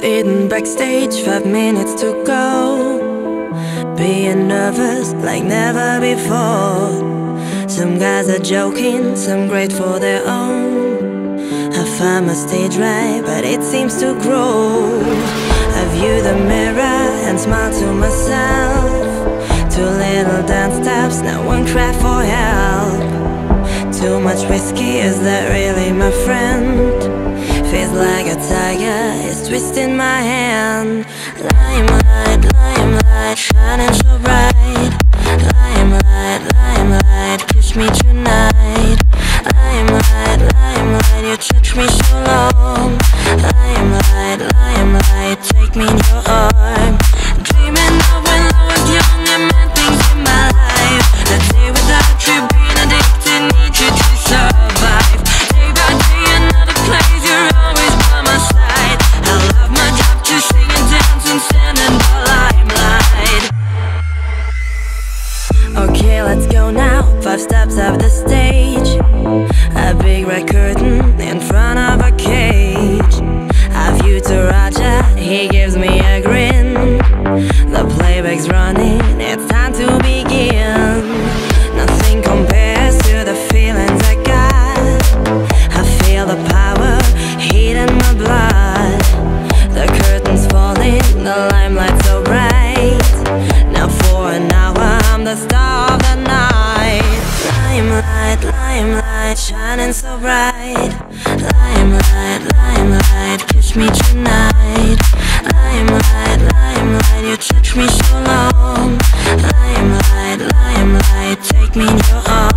Sitting backstage, 5 minutes to go, being nervous like never before. Some guys are joking, some great for their own. I find my stage right, but it seems to grow. I view the mirror and smile to myself. 2 little dance steps, now 1 cry for help. Too much whiskey, is that really my friend? Feels like a tiger is twisting my hand. Limelight, shining so bright. Limelight, kiss me tonight. Limelight, you touch me so long. Limelight, take me in your arm. Dreaming of when I was young and meant things in my life. The day without you, being addicted, need you to survive. Day by day, another place, you're always by my side. I love my job to sing and dance and stand in the limelight. Okay, let's go now, 5 steps up the stage. A big red curtain in front of a cage. I view to Raja, he gives me a grin. The playback's running, it's time to begin. Nothing compares to the feelings I got. I feel the power, heat in my blood. The curtain's falling, the limelight's so bright. Now for an hour, I'm the star of the night. Limelight, shining so bright. Limelight, kiss me tonight. Limelight, you touch me so long. Limelight, take me in your arms.